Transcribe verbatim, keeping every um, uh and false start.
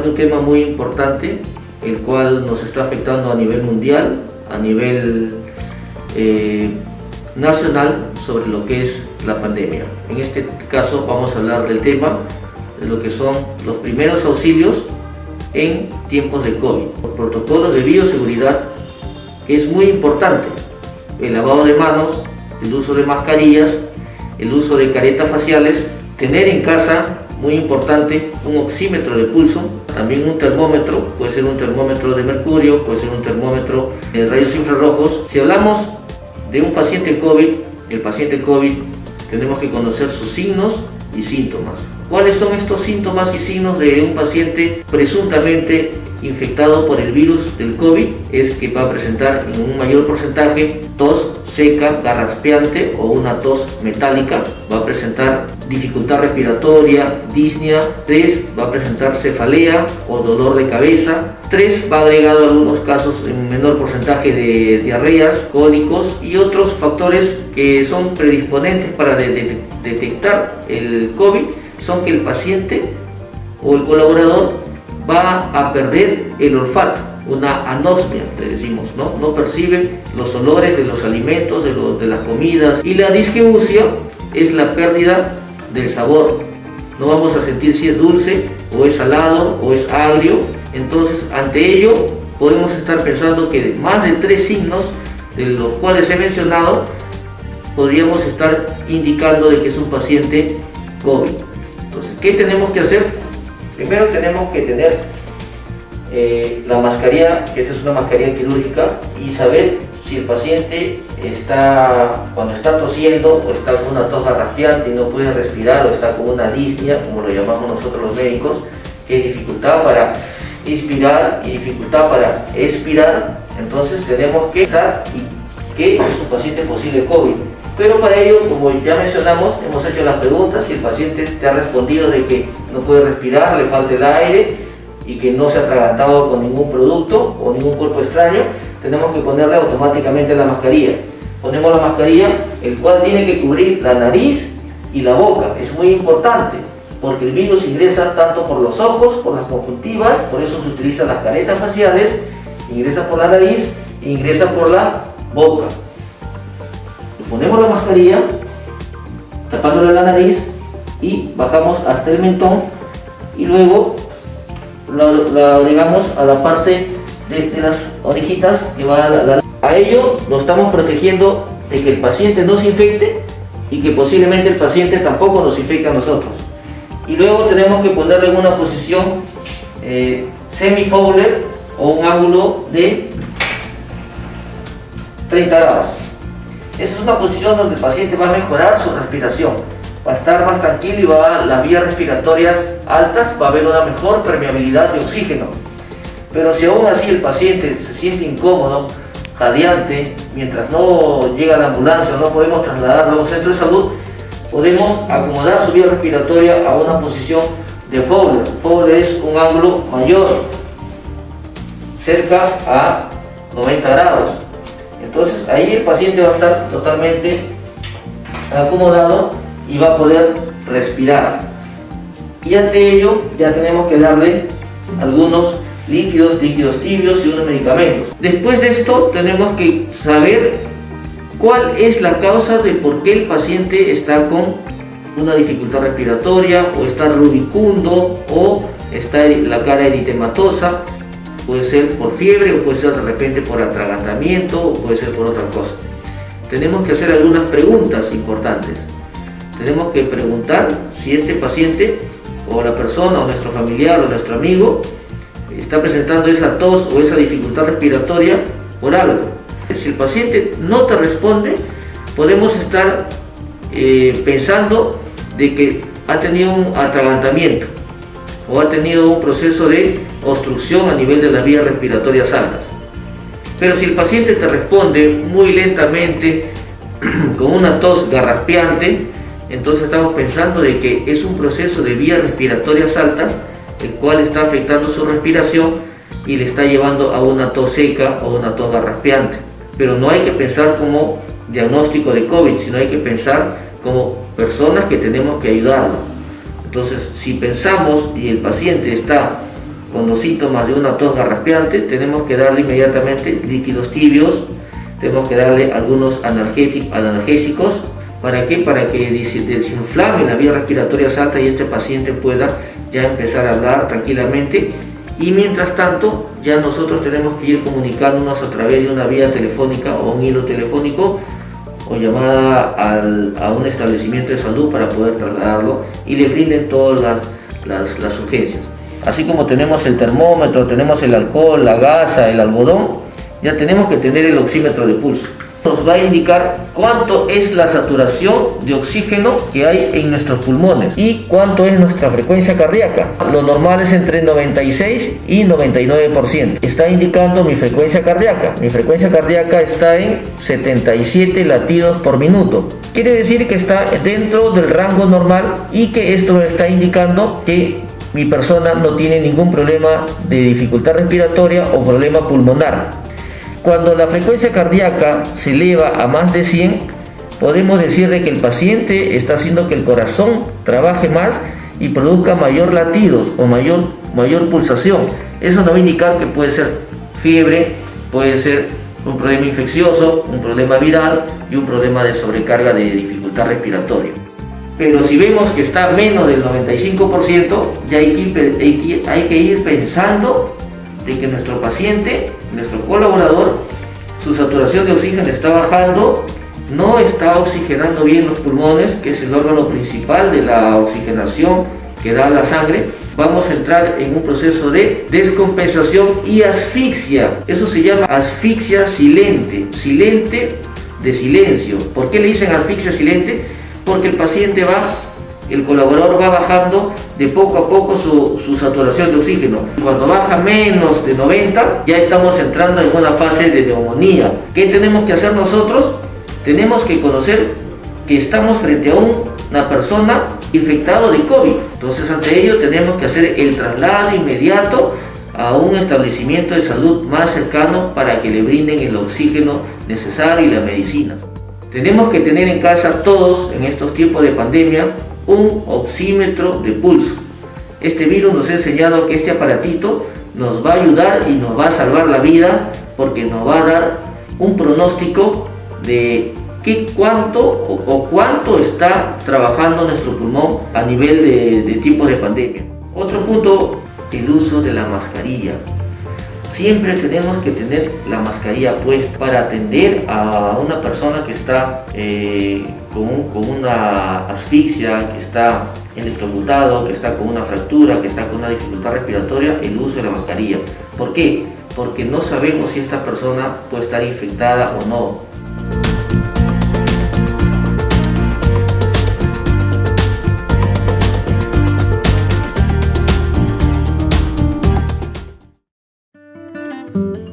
hablar de un tema muy importante, el cual nos está afectando a nivel mundial, a nivel eh, nacional, sobre lo que es la pandemia. En este caso vamos a hablar del tema de lo que son los primeros auxilios en tiempos de COVID. Los protocolos de bioseguridad es muy importante: el lavado de manos, el uso de mascarillas, el uso de caretas faciales, tener en casa, muy importante, un oxímetro de pulso, también un termómetro, puede ser un termómetro de mercurio, puede ser un termómetro de rayos infrarrojos. Si hablamos de un paciente COVID, el paciente COVID tenemos que conocer sus signos y síntomas. ¿Cuáles son estos síntomas y signos de un paciente presuntamente infectado por el virus del COVID? Es que va a presentar en un mayor porcentaje tos seca, garraspeante o una tos metálica, va a presentar dificultad respiratoria, disnea. Tres, va a presentar cefalea o dolor de cabeza. Tres, va agregado a algunos casos en menor porcentaje de diarreas, cólicos y otros factores que son predisponentes para de de detectar el COVID, son que el paciente o el colaborador va a perder el olfato, una anosmia, le decimos, ¿no? No percibe los olores de los alimentos, de, lo, de las comidas. Y la disgeusia es la pérdida del sabor. No vamos a sentir si es dulce o es salado o es agrio. Entonces, ante ello podemos estar pensando que más de tres signos de los cuales he mencionado podríamos estar indicando de que es un paciente COVID. Entonces, ¿qué tenemos que hacer? Primero tenemos que tener eh, la mascarilla, que esta es una mascarilla quirúrgica, y saber si el paciente está, cuando está tosiendo o está con una tos garraspeante y no puede respirar, o está con una disnea, como lo llamamos nosotros los médicos, que es dificultad para inspirar y dificultad para expirar. Entonces tenemos que pensar que es un paciente posible COVID. Pero para ello, como ya mencionamos, hemos hecho las preguntas. Si el paciente te ha respondido de que no puede respirar, le falta el aire y que no se ha atragantado con ningún producto o ningún cuerpo extraño, tenemos que ponerle automáticamente la mascarilla. Ponemos la mascarilla, el cual tiene que cubrir la nariz y la boca. Es muy importante porque el virus ingresa tanto por los ojos, por las conjuntivas, por eso se utilizan las caretas faciales, ingresa por la nariz e ingresa por la boca. Ponemos la mascarilla, tapándole la nariz, y bajamos hasta el mentón, y luego la, la agregamos a la parte de, de las orejitas que va a la, la... A ello nos estamos protegiendo de que el paciente no se infecte y que posiblemente el paciente tampoco nos infecte a nosotros. Y luego tenemos que ponerle en una posición eh, semi-Fowler o un ángulo de treinta grados. Esa es una posición donde el paciente va a mejorar su respiración, va a estar más tranquilo y va a las vías respiratorias altas, va a haber una mejor permeabilidad de oxígeno. Pero si aún así el paciente se siente incómodo, jadeante, mientras no llega la ambulancia o no podemos trasladarlo a un centro de salud, podemos acomodar su vía respiratoria a una posición de Fowler. Fowler es un ángulo mayor, cerca a noventa grados. Entonces ahí el paciente va a estar totalmente acomodado y va a poder respirar. Y ante ello ya tenemos que darle algunos líquidos, líquidos tibios y unos medicamentos. Después de esto tenemos que saber cuál es la causa de por qué el paciente está con una dificultad respiratoria, o está rubicundo, o está la cara eritematosa. Puede ser por fiebre, o puede ser de repente por atragantamiento, o puede ser por otra cosa. Tenemos que hacer algunas preguntas importantes. Tenemos que preguntar si este paciente, o la persona, o nuestro familiar, o nuestro amigo, está presentando esa tos o esa dificultad respiratoria por algo. Si el paciente no te responde, podemos estar eh, pensando de que ha tenido un atragantamiento o ha tenido un proceso de obstrucción a nivel de las vías respiratorias altas. Pero si el paciente te responde muy lentamente, con una tos garraspeante, entonces estamos pensando de que es un proceso de vías respiratorias altas, el cual está afectando su respiración y le está llevando a una tos seca o una tos garraspeante. Pero no hay que pensar como diagnóstico de COVID, sino hay que pensar como personas que tenemos que ayudarlo. Entonces, si pensamos y el paciente está con los síntomas de una tos garraspeante, tenemos que darle inmediatamente líquidos tibios, tenemos que darle algunos analgésicos. ¿Para qué? Para que desinflame la vía respiratoria alta y este paciente pueda ya empezar a hablar tranquilamente. Y mientras tanto, ya nosotros tenemos que ir comunicándonos a través de una vía telefónica o un hilo telefónico o llamada al, a un establecimiento de salud para poder trasladarlo y le brinden todas las, las, las urgencias. Así como tenemos el termómetro, tenemos el alcohol, la gasa, el algodón, ya tenemos que tener el oxímetro de pulso. Nos va a indicar cuánto es la saturación de oxígeno que hay en nuestros pulmones y cuánto es nuestra frecuencia cardíaca. Lo normal es entre noventa y seis y noventa y nueve por ciento. Está indicando mi frecuencia cardíaca. Mi frecuencia cardíaca está en setenta y siete latidos por minuto. Quiere decir que está dentro del rango normal y que esto me está indicando que mi persona no tiene ningún problema de dificultad respiratoria o problema pulmonar. Cuando la frecuencia cardíaca se eleva a más de cien, podemos decir de que el paciente está haciendo que el corazón trabaje más y produzca mayor latidos o mayor, mayor pulsación. Eso nos va a indicar que puede ser fiebre, puede ser un problema infeccioso, un problema viral y un problema de sobrecarga de dificultad respiratoria. Pero si vemos que está menos del noventa y cinco por ciento, ya hay que, hay que, hay que ir pensando de que nuestro paciente, nuestro colaborador, su saturación de oxígeno está bajando, no está oxigenando bien los pulmones, que es el órgano principal de la oxigenación que da la sangre. Vamos a entrar en un proceso de descompensación y asfixia. Eso se llama asfixia silente, silente de silencio. ¿Por qué le dicen asfixia silente? Porque el paciente va, el colaborador va bajando de poco a poco su, su saturación de oxígeno. Cuando baja menos de noventa, ya estamos entrando en una fase de neumonía. ¿Qué tenemos que hacer nosotros? Tenemos que conocer que estamos frente a un, una persona infectada de COVID. Entonces, ante ello tenemos que hacer el traslado inmediato a un establecimiento de salud más cercano para que le brinden el oxígeno necesario y la medicina. Tenemos que tener en casa todos, en estos tiempos de pandemia, un oxímetro de pulso. Este virus nos ha enseñado que este aparatito nos va a ayudar y nos va a salvar la vida, porque nos va a dar un pronóstico de qué, cuánto o, o cuánto está trabajando nuestro pulmón a nivel de, de tipos de pandemia. Otro punto, el uso de la mascarilla. Siempre tenemos que tener la mascarilla puesta para atender a una persona que está eh, con, un, con una asfixia, que está electrocutado, que está con una fractura, que está con una dificultad respiratoria. El uso de la mascarilla. ¿Por qué? Porque no sabemos si esta persona puede estar infectada o no. Thank you.